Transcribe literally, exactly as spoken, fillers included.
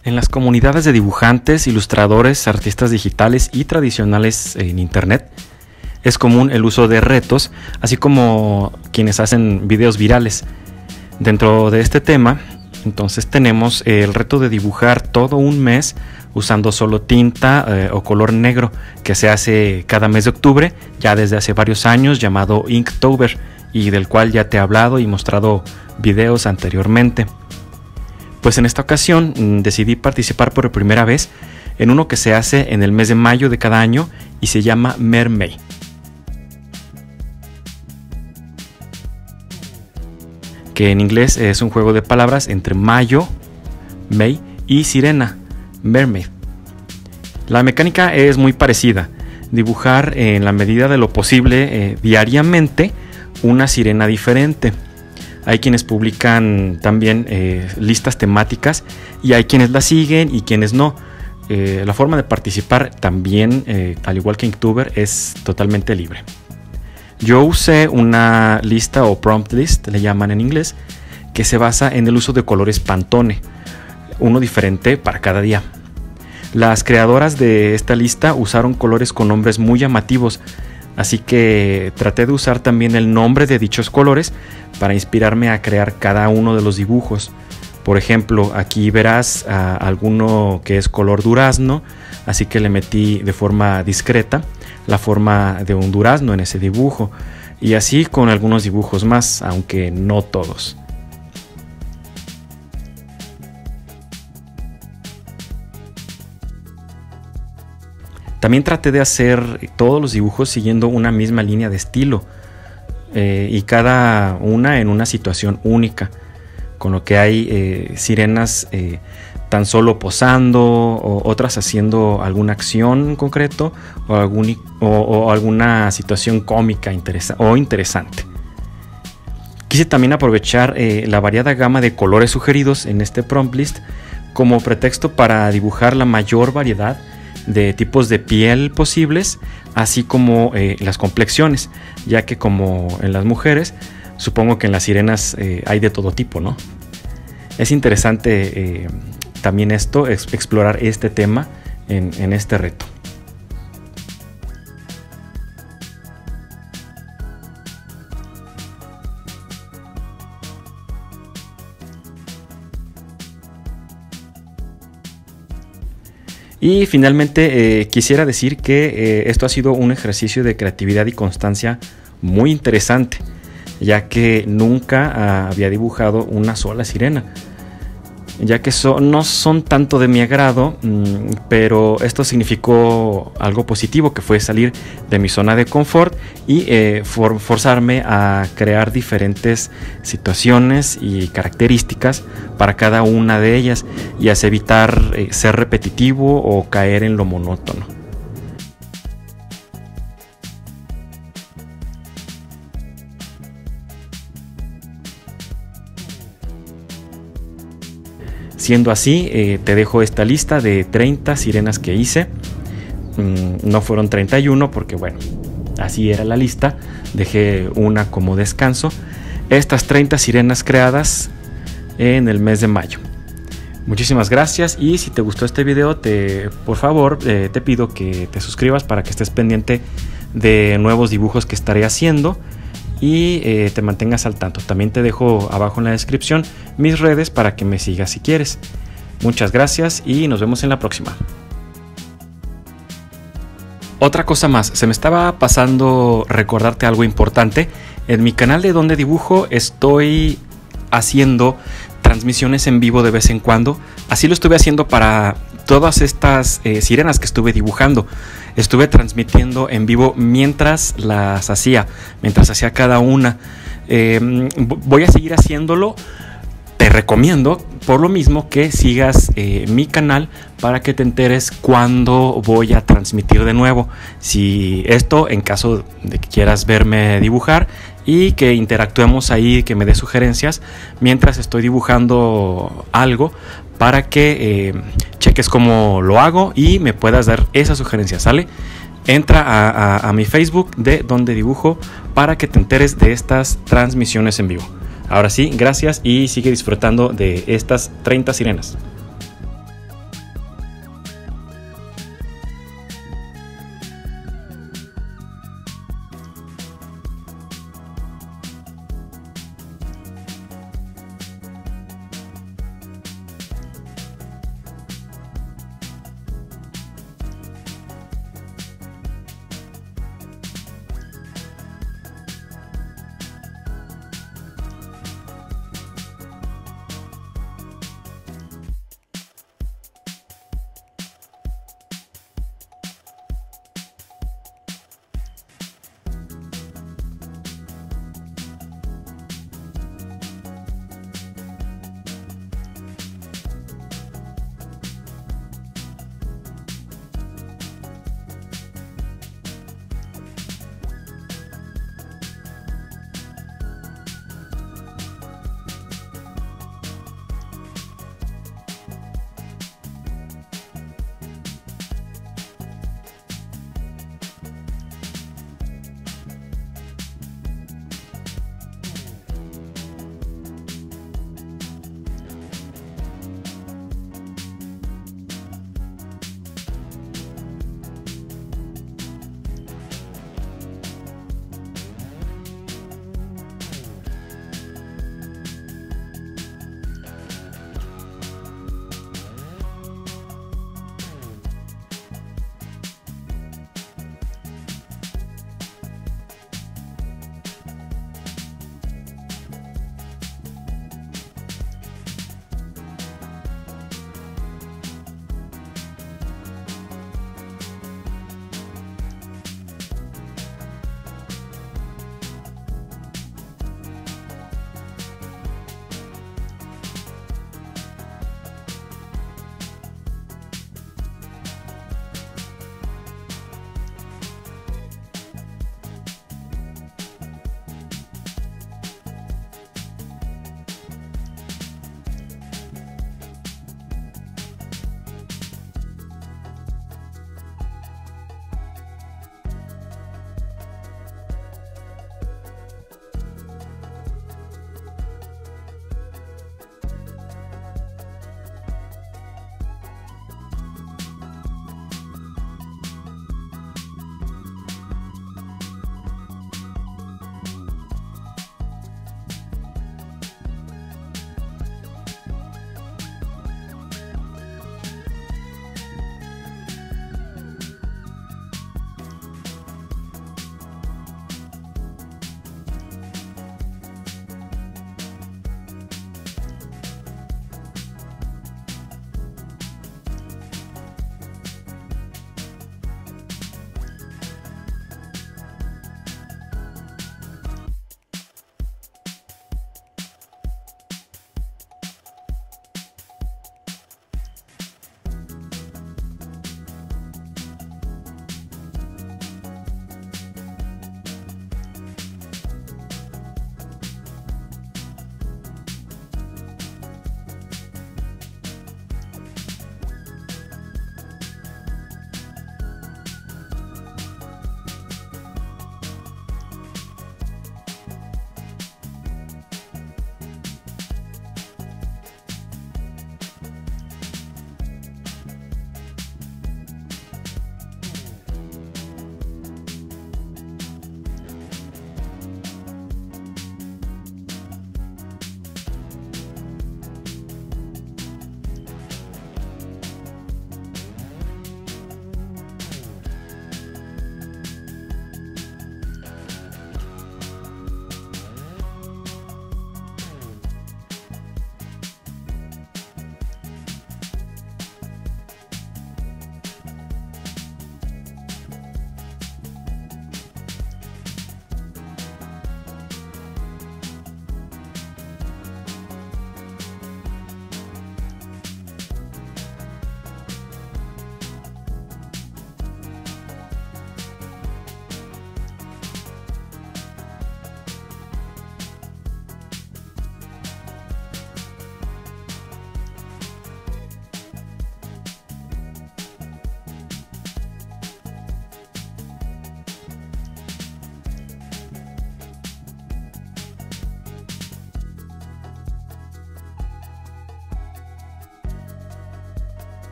En las comunidades de dibujantes, ilustradores, artistas digitales y tradicionales en internet es común el uso de retos, así como quienes hacen videos virales. Dentro de este tema, entonces tenemos el reto de dibujar todo un mes usando solo tinta eh, o color negro, que se hace cada mes de octubre, ya desde hace varios años, llamado Inktober, y del cual ya te he hablado y mostrado videos anteriormente. Pues en esta ocasión mmm, decidí participar por primera vez en uno que se hace en el mes de mayo de cada año y se llama Mermaid. Que en inglés es un juego de palabras entre mayo, May, y sirena, Mermaid. La mecánica es muy parecida, dibujar en la medida de lo posible eh, diariamente una sirena diferente. Hay quienes publican también eh, listas temáticas y hay quienes las siguen y quienes no. Eh, la forma de participar también, eh, al igual que Inktober, es totalmente libre. Yo usé una lista o prompt list, le llaman en inglés, que se basa en el uso de colores Pantone, uno diferente para cada día. Las creadoras de esta lista usaron colores con nombres muy llamativos, así que traté de usar también el nombre de dichos colores para inspirarme a crear cada uno de los dibujos. Por ejemplo, aquí verás a alguno que es color durazno, así que le metí de forma discreta la forma de un durazno en ese dibujo, y así con algunos dibujos más, aunque no todos. También traté de hacer todos los dibujos siguiendo una misma línea de estilo, eh, y cada una en una situación única, con lo que hay eh, sirenas eh, tan solo posando, o otras haciendo alguna acción en concreto, o, algún, o, o alguna situación cómica interesa o interesante. Quise también aprovechar eh, la variada gama de colores sugeridos en este prompt list como pretexto para dibujar la mayor variedad de tipos de piel posibles, así como eh, las complexiones, ya que como en las mujeres, supongo que en las sirenas eh, hay de todo tipo, ¿no? Es interesante eh, también esto, es explorar este tema en, en este reto. Y finalmente eh, quisiera decir que eh, esto ha sido un ejercicio de creatividad y constancia muy interesante, ya que nunca ah, había dibujado una sola sirena, ya que so, no son tanto de mi agrado, mmm, pero esto significó algo positivo, que fue salir de mi zona de confort y eh, for, forzarme a crear diferentes situaciones y características para cada una de ellas, y así evitar eh, ser repetitivo o caer en lo monótono. Siendo así, eh, te dejo esta lista de treinta sirenas que hice. Mm, no fueron treinta y uno porque, bueno, así era la lista. Dejé una como descanso. Estas treinta sirenas creadas en el mes de mayo. Muchísimas gracias, y si te gustó este video, te, por favor, eh, te pido que te suscribas para que estés pendiente de nuevos dibujos que estaré haciendo y eh, te mantengas al tanto. También te dejo abajo en la descripción mis redes para que me sigas si quieres. Muchas gracias y nos vemos en la próxima. Otra cosa más, se me estaba pasando recordarte algo importante. En mi canal de Donde Dibujo estoy haciendo transmisiones en vivo de vez en cuando. Así lo estuve haciendo para todas estas eh, sirenas que estuve dibujando. Estuve transmitiendo en vivo mientras las hacía, mientras hacía cada una. Eh, voy a seguir haciéndolo. Te recomiendo, por lo mismo, que sigas eh, mi canal para que te enteres cuando voy a transmitir de nuevo. Si esto, en caso de que quieras verme dibujar y que interactuemos ahí, que me des sugerencias mientras estoy dibujando algo, para que eh, cheques cómo lo hago y me puedas dar esas sugerencias, ¿sale? Entra a, a, a mi Facebook de Donde Dibujo para que te enteres de estas transmisiones en vivo. Ahora sí, gracias y sigue disfrutando de estas treinta sirenas.